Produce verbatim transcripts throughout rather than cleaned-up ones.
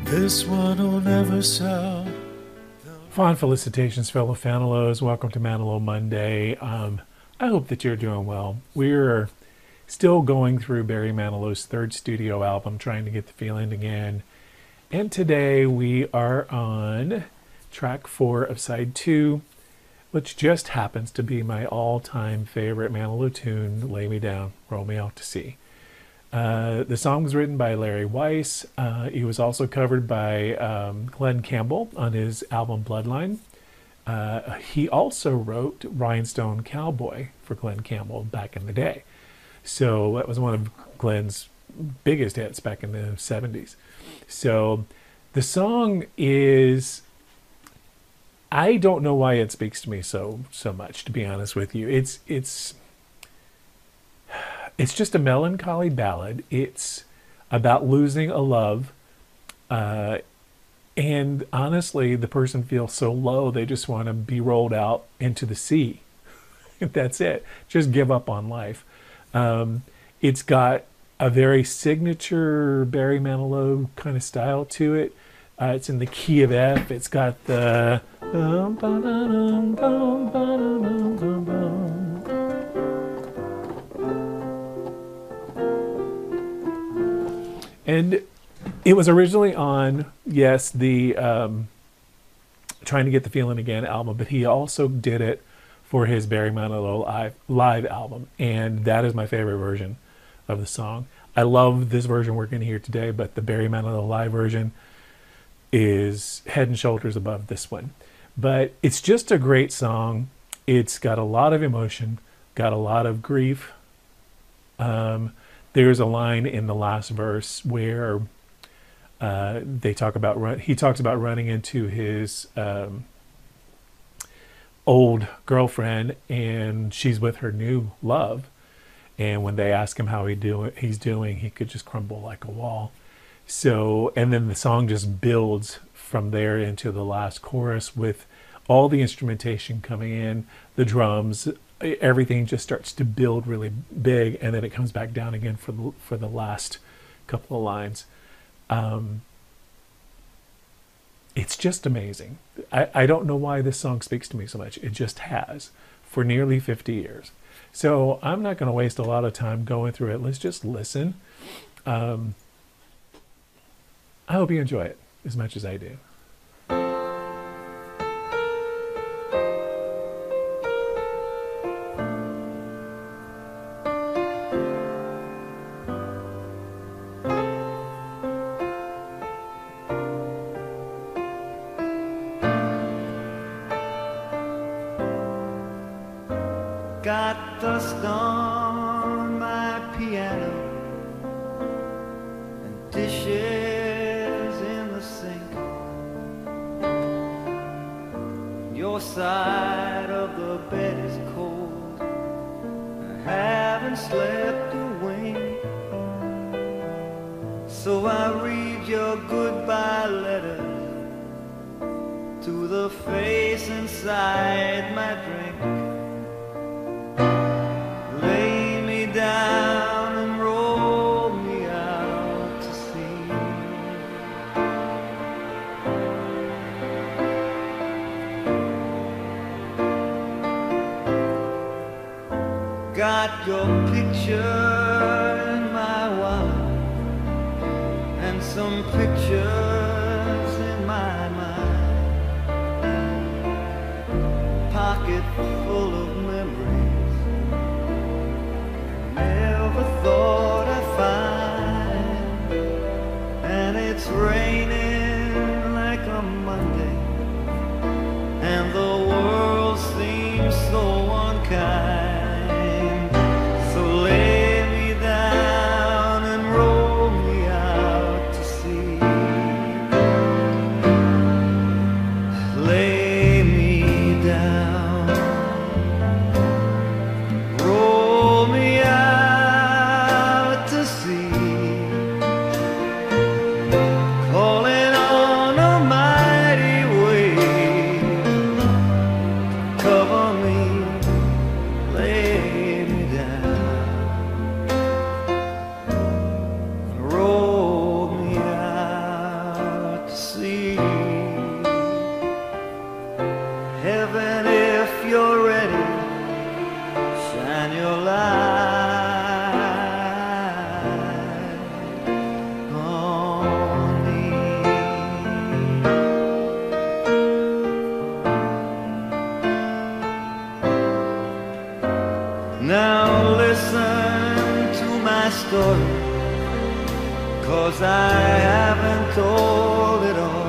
This one will never sell. Fond felicitations, fellow Fanilows. Welcome to Manilow Monday. Um, I hope that you're doing well. We're still going through Barry Manilow's third studio album, Trying to Get the Feeling Again. And today we are on track four of side two, which just happens to be my all-time favorite Manilow tune, Lay Me Down, Roll Me Out to Sea. Uh, the song was written by Larry Weiss. Uh, he was also covered by um, Glenn Campbell on his album Bloodline. Uh, he also wrote Rhinestone Cowboy for Glenn Campbell back in the day. So that was one of Glenn's biggest hits back in the seventies. So the song is, I don't know why it speaks to me so so much, to be honest with you. It's it's It's just a melancholy ballad. It's about losing a love. Uh, and honestly, the person feels so low, they just want to be rolled out into the sea. That's it. Just give up on life. Um, it's got a very signature Barry Manilow kind of style to it. Uh, it's in the key of F. It's got the... And it was originally on, yes, the um, Trying to Get the Feeling Again album, but he also did it for his Barry Manilow live, live album, and that is my favorite version of the song. I love this version we're going to hear today, but the Barry Manilow live version is head and shoulders above this one. But it's just a great song. It's got a lot of emotion, got a lot of grief. Um... There's a line in the last verse where uh, they talk about run, he talks about running into his um, old girlfriend, and she's with her new love. And when they ask him how he do he's doing, he could just crumble like a wall. So, and then the song just builds from there into the last chorus with all the instrumentation coming in, the drums. Everything just starts to build really big, and then it comes back down again for the, for the last couple of lines. Um, it's just amazing. I, I don't know why this song speaks to me so much. It just has for nearly fifty years. So I'm not going to waste a lot of time going through it. Let's just listen. Um, I hope you enjoy it as much as I do. Got dust on my piano and dishes in the sink. Your side of the bed is cold. I haven't slept a wink. So I read your goodbye letter to the face inside my drink. Down and roll me out to sea. Got your picture in my wallet and some pictures in my mind. Pocket full of memories thought I'd find, and it's raining like a Monday, and the world seems so unkind. So lay me down and roll me out to sea. Lay me down. you're ready, shine your light on me. Now listen to my story, 'cause I haven't told it all.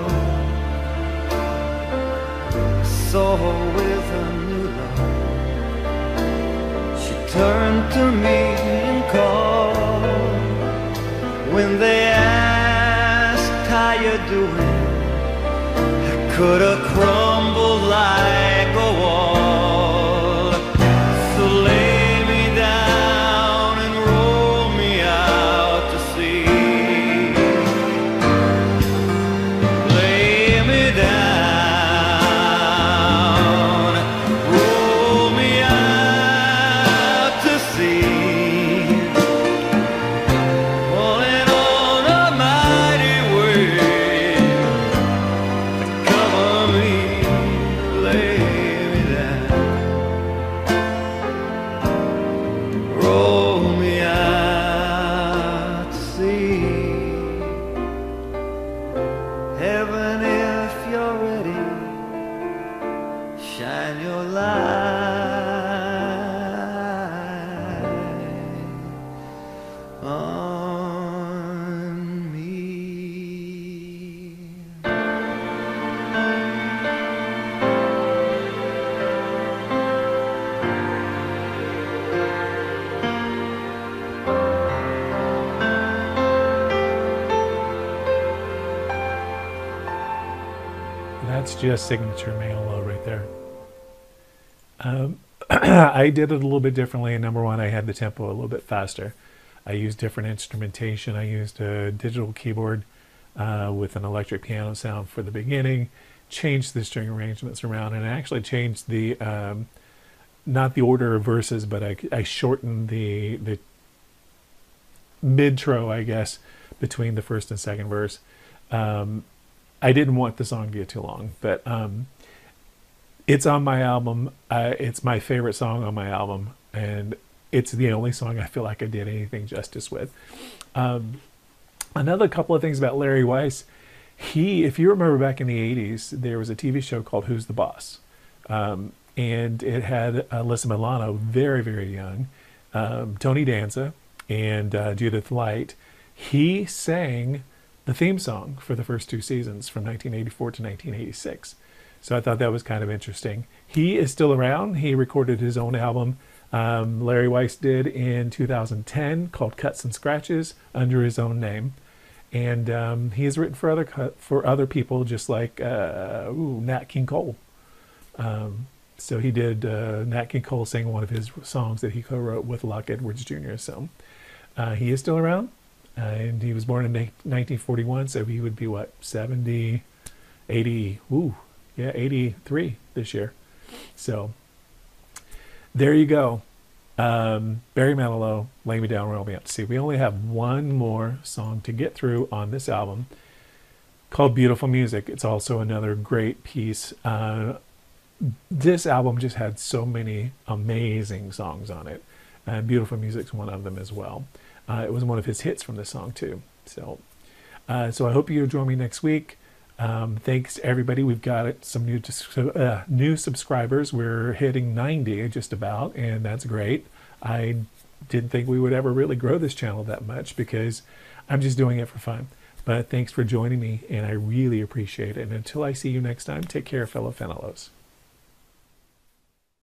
So with a new love, she turned to me and called. When they asked how you doing, I could have crumbled like a wall. So lay me down and roll me out to sea. Lay me down, roll me out to sea. Falling on a mighty wave, cover me, lay me down, roll me out to sea. Heaven, if you're ready, shine your light on me. That's just signature Manilow right there. Um, I did it a little bit differently. And number one, I had the tempo a little bit faster. I used different instrumentation. I used a digital keyboard uh, with an electric piano sound for the beginning, changed the string arrangements around, and I actually changed the, um, not the order of verses, but I, I shortened the, the mid-tro, I guess, between the first and second verse. Um, I didn't want the song to get too long, but um, it's on my album. Uh, it's my favorite song on my album, and it's the only song I feel like I did anything justice with. Um, another couple of things about Larry Weiss. He, if you remember back in the eighties, there was a T V show called Who's the Boss? Um, and it had Alyssa Milano, very, very young, um, Tony Danza, and uh, Judith Light. He sang the theme song for the first two seasons from nineteen eighty-four to nineteen eighty-six. So I thought that was kind of interesting. He is still around. He recorded his own album, um, Larry Weiss did in two thousand ten, called Cuts and Scratches, under his own name. And um, he has written for other for other people, just like uh, ooh, Nat King Cole. Um, so he did, uh, Nat King Cole sang one of his songs that he co-wrote with Locke Edwards Junior So uh, he is still around. Uh, and he was born in nineteen forty-one, so he would be, what, seventy, eighty, ooh, yeah, eighty-three this year. So there you go. Um, Barry Manilow, Lay Me Down, Roll Me Out to Sea. We only have one more song to get through on this album called Beautiful Music. It's also another great piece. Uh, this album just had so many amazing songs on it. And Beautiful Music's one of them as well. Uh, it was one of his hits from this song too. So, uh, so I hope you join me next week. Um, thanks to everybody. We've got some new uh, new subscribers. We're hitting ninety just about, and that's great. I didn't think we would ever really grow this channel that much because I'm just doing it for fun. But thanks for joining me, and I really appreciate it. And until I see you next time, take care, fellow Fanilows.